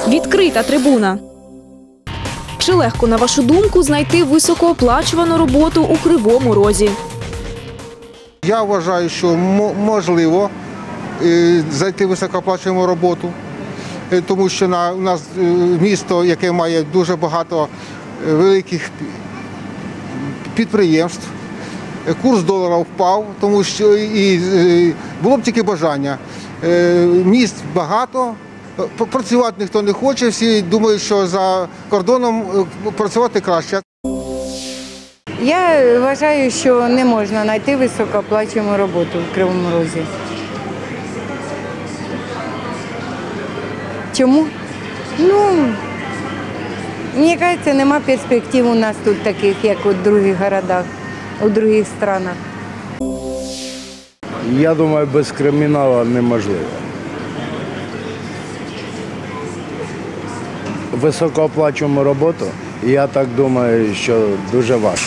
Відкрита трибуна. Чи легко, на вашу думку, знайти високооплачувану роботу у Кривому Розі? Я вважаю, що можливо знайти високооплачувану роботу, тому що у нас місто, яке має дуже багато великих підприємств, курс долара впав, тому що і було б тільки бажання. Міст багато, працювати ніхто не хоче, всі думають, що за кордоном працювати краще. Я вважаю, що не можна знайти високооплачувану роботу в Кривому Розі. Чому? Мені кажеться, нема перспектив у нас тут таких, як у других городах, у других странах. Я думаю, без криміналу неможливо. Високооплачувану роботу, я так думаю, що дуже важко.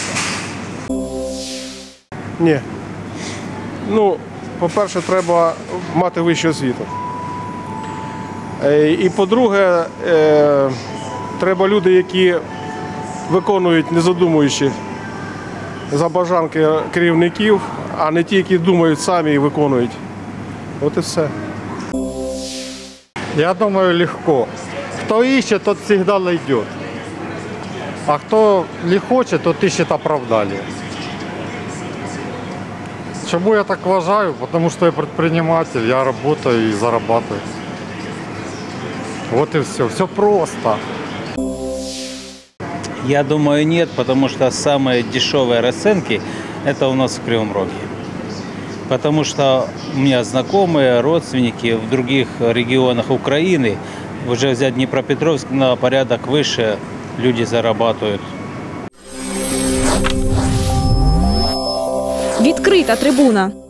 Ні. По-перше, треба мати вищу освіту. І по-друге, треба люди, які виконують, не задумуючи, забажанки керівників, а не ті, які думають самі і виконують. От і все. Я думаю, легко. Кто ищет, тот всегда найдет. А кто не хочет, тот ищет оправдание. Чему я так вважаю? Потому что я предприниматель, я работаю и зарабатываю. Вот и все. Все просто. Я думаю, нет, потому что самые дешевые расценки – это у нас в Кривом Роге. Потому что у меня знакомые, родственники в других регионах Украины, уже взять Днепропетровск, на порядок выше люди зарабатывают. Відкрита трибуна.